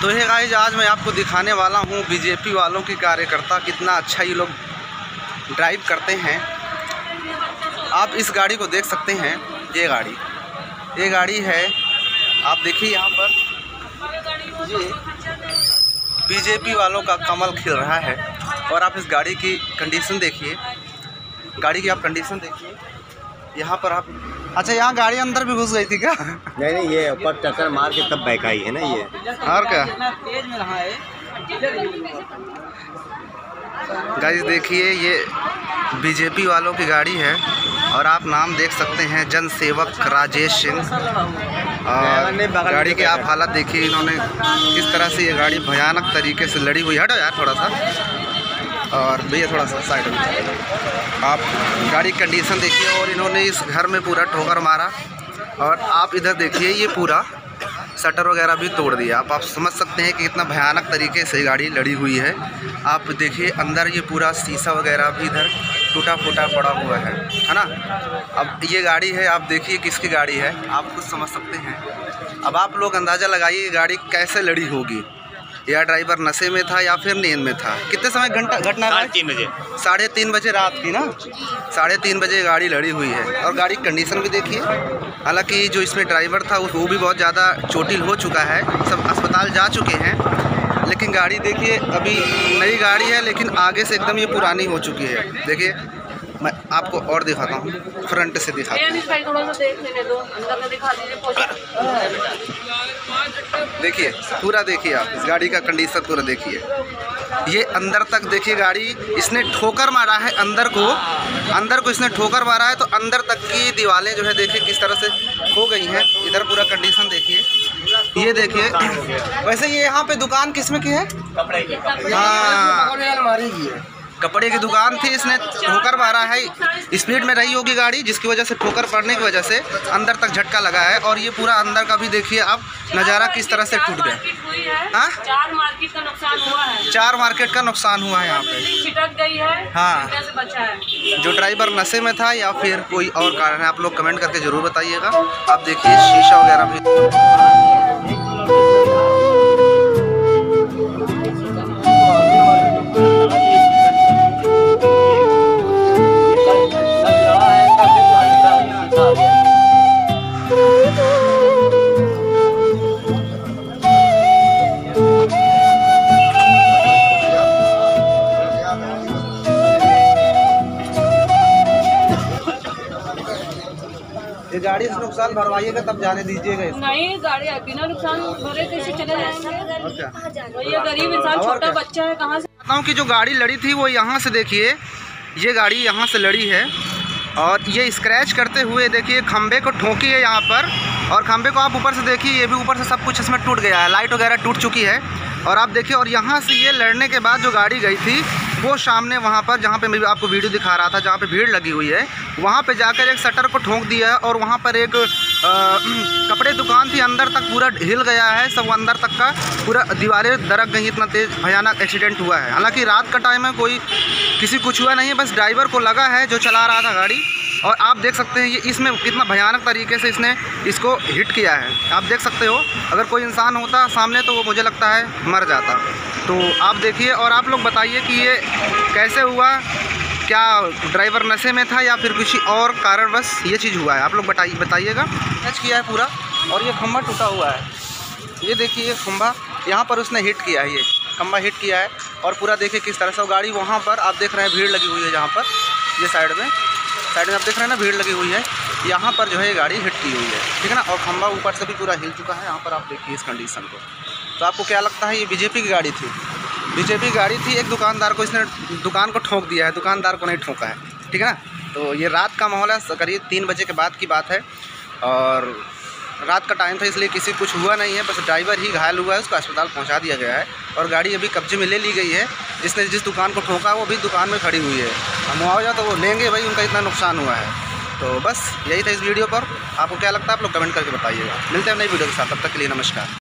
तो ये गाइस आज मैं आपको दिखाने वाला हूँ बीजेपी वालों की कार्यकर्ता कितना अच्छा ये लोग ड्राइव करते हैं। आप इस गाड़ी को देख सकते हैं। ये गाड़ी है, आप देखिए यहाँ पर ये बीजेपी वालों का कमल खिल रहा है। और आप इस गाड़ी की कंडीशन देखिए, गाड़ी की आप कंडीशन देखिए यहाँ पर आप। अच्छा, यहाँ गाड़ी अंदर भी घुस गई थी क्या? नहीं, ये ऊपर टक्कर मार के तब बैक आई है ना ये। और क्या गाइस, देखिए ये बीजेपी वालों की गाड़ी है और आप नाम देख सकते हैं जनसेवक राजेश सिंह। और गाड़ी की आप हालत देखिए, इन्होंने किस तरह से ये गाड़ी भयानक तरीके से लड़ी हुई। हटो यार थोड़ा सा, और भैया थोड़ा सा साइड में। आप गाड़ी कंडीशन देखिए। और इन्होंने इस घर में पूरा ठोकर मारा। और आप इधर देखिए, ये पूरा शटर वगैरह भी तोड़ दिया। आप समझ सकते हैं कि कितना भयानक तरीके से गाड़ी लड़ी हुई है। आप देखिए अंदर ये पूरा शीशा वगैरह भी इधर टूटा फूटा पड़ा हुआ है ना। अब ये गाड़ी है, आप देखिए किसकी गाड़ी है, आप खुद समझ सकते हैं। अब आप लोग अंदाज़ा लगाइए गाड़ी कैसे लड़ी होगी। या ड्राइवर नशे में था या फिर नींद में था। कितने समय घटना 3:30 बजे, 3:30 बजे रात की ना, 3:30 बजे गाड़ी लड़ी हुई है। और गाड़ी की कंडीशन भी देखिए। हालांकि जो इसमें ड्राइवर था वो भी बहुत ज़्यादा चोटिल हो चुका है, सब अस्पताल जा चुके हैं। लेकिन गाड़ी देखिए, अभी नई गाड़ी है लेकिन आगे से एकदम ये पुरानी हो चुकी है। देखिए मैं आपको और दिखाता हूँ, फ्रंट से दिखाता हूँ। देखिए पूरा, देखिए आप इस गाड़ी का कंडीशन पूरा देखिए। ये अंदर तक देखिए गाड़ी इसने ठोकर मारा है, अंदर को इसने ठोकर मारा है। तो अंदर तक की दीवारें जो है देखिए किस तरह से हो गई हैं। इधर पूरा कंडीशन देखिए, ये देखिए। वैसे ये यहाँ पे दुकान किसमें की है? कपड़े की। हाँ, कपड़े की दुकान थी, इसने ठोकर मारा है। स्पीड में रही होगी गाड़ी, जिसकी वजह से ठोकर पड़ने की वजह से अंदर तक झटका लगा है। और ये पूरा अंदर का भी देखिए आप नज़ारा किस तरह से टूट गया। हाँ, 4 मार्केट का नुकसान हुआ है। 4 मार्केट का नुकसान हुआ है यहाँ पे। छिटक गई है। हाँ, से बचा है। जो ड्राइवर नशे में था या फिर कोई और कारण है, आप लोग कमेंट करके ज़रूर बताइएगा। आप देखिए शीशा वगैरह भी। ये गाड़ी से नुकसान भरवाइएगा तब जाने दीजिएगा इसको। नहीं, गाड़ी बिना नुकसान भरे कैसे चले जाएंगे? और क्या, ये गरीब इंसान, छोटा बच्चा है, कहाँ से? बताता हूँ कि जो गाड़ी लड़ी थी वो यहाँ से देखिए, ये गाड़ी यहाँ से लड़ी है। और ये स्क्रैच करते हुए देखिए खंबे को ठोकी है यहाँ पर। और खंबे को आप ऊपर से देखिए, ये भी ऊपर से सब कुछ इसमें टूट गया है, लाइट वगैरह टूट चुकी है। और आप देखिए, और यहाँ से ये लड़ने के बाद जो गाड़ी गई थी वो सामने वहाँ पर जहाँ पे मैं आपको वीडियो दिखा रहा था, जहाँ पे भीड़ लगी हुई है, वहाँ पे जाकर एक शटर को ठोक दिया है। और वहाँ पर एक कपड़े दुकान थी, अंदर तक पूरा हिल गया है, सब अंदर तक का पूरा दीवारें दरक गई। इतना तेज़ भयानक एक्सीडेंट हुआ है। हालांकि रात का टाइम है, कोई किसी कुछ हुआ नहीं है, बस ड्राइवर को लगा है जो चला रहा था गाड़ी। और आप देख सकते हैं ये इसमें कितना भयानक तरीके से इसने इसको हिट किया है। आप देख सकते हो, अगर कोई इंसान होता सामने तो वो मुझे लगता है मर जाता। तो आप देखिए और आप लोग बताइए कि ये कैसे हुआ, क्या ड्राइवर नशे में था या फिर किसी और कारणवश ये चीज़ हुआ है। आप लोग बताइएगा। टच किया है पूरा, और ये खंभा टूटा हुआ है। ये देखिए ये खंभा यहाँ पर उसने हिट किया है, ये खंभा हिट किया है। और पूरा देखिए किस तरह से गाड़ी वहाँ पर आप देख रहे हैं भीड़ लगी हुई है, जहाँ पर ये साइड में आप देख रहे हैं ना भीड़ लगी हुई है, यहाँ पर जो है ये गाड़ी हिट की हुई है, ठीक है ना। और खंभा ऊपर से भी पूरा हिल चुका है। यहाँ पर आप देखिए इस कंडीशन को। तो आपको क्या लगता है, ये बीजेपी की गाड़ी थी? बीजेपी की गाड़ी थी। एक दुकानदार को इसने दुकान को ठोक दिया है, दुकानदार को नहीं ठोका है, ठीक है ना। तो ये रात का माहौल है, करीब 3 बजे के बाद की बात है। और रात का टाइम था, इसलिए किसी कुछ हुआ नहीं है, बस ड्राइवर ही घायल हुआ है, उसको अस्पताल पहुंचा दिया गया है। और गाड़ी अभी कब्जे में ले ली गई है। जिसने जिस दुकान को ठोका वो भी दुकान में खड़ी हुई है। मुआवजा तो वो लेंगे भाई, उनका इतना नुकसान हुआ है। तो बस यही था इस वीडियो पर। आपको क्या लगता है आप लोग कमेंट करके बताइएगा। मिलते हैं नई वीडियो के साथ, तब तक के लिए नमस्कार।